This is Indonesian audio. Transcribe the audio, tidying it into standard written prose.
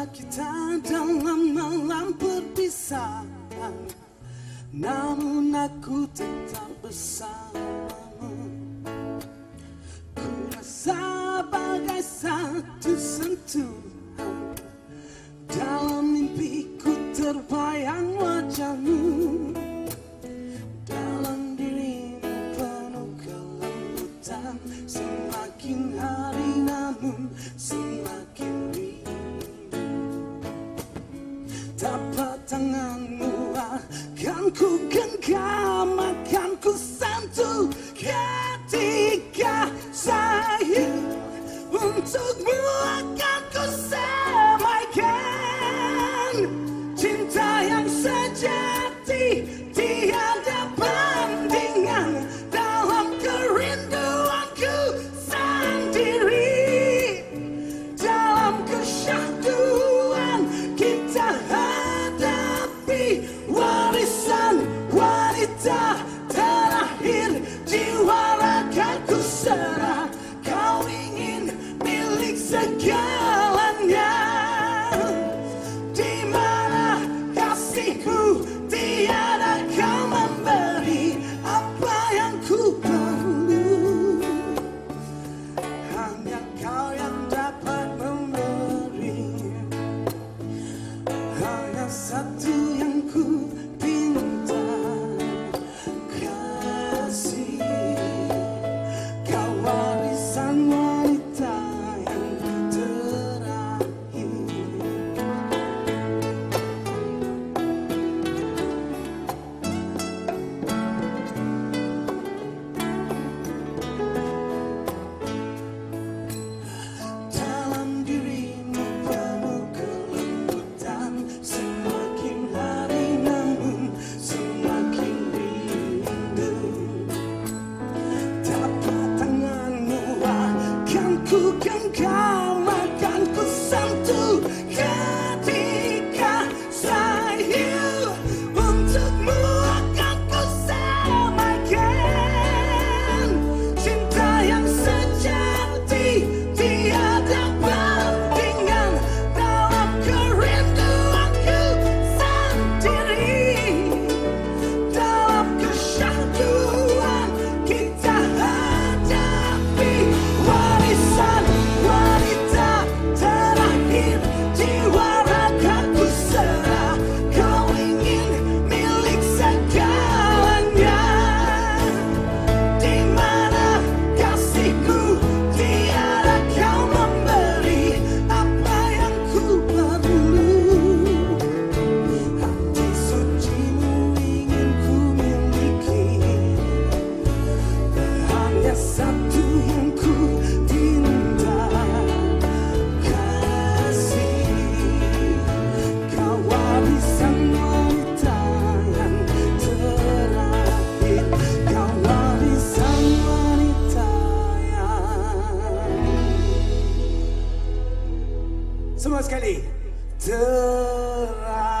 kita dalam malam perpisahan, namun aku tetap bersamamu. Ku rasa bagai satu sentuhan, dalam mimpiku terbayang wajahmu. Dalam dirimu penuh kelembutan, semakin hari namun semakin rindu. Tapak tanganmu akan ku genggam, akan ku sentuh ketika sayang. Untukmu akan ku semaikan cinta yang sejati, tiada bandingan dalam kerinduanku sendiri. Dalam kesyahduan kita hadapi warisan wanita terakhir, jiwa ragaku serah. Kau ingin milik segalanya, di mana kasihku tiada kau memberi apa yang ku perlu. Hanya kau yang dapat memberi, hanya satu yang ku pinta. Kasih, kau warisan wanita yang terakhir. Dalam dirimu penuh kelembutan, semakin hari namun semakin rindu. Tapak tanganmu akan ku genggam, akan ku sentuh ketika sayang. Untukmu akan ku semaikan cinta yang sejati, tiada bandingan dalam kerinduanku sendiri. Dalam kesyahduan kita hadapi warisan wanita terakhir, jiwa ragaku serah. Kau ingin milik segalanya, di mana kasihku tiada kau memberi apa yang ku perlu. Hati sucimu ingin ku miliki, hanya satu yang ku pinta. Kasih, kau warisan wanita yang terakhir, kau warisan wanita yang semua sekali terakhir.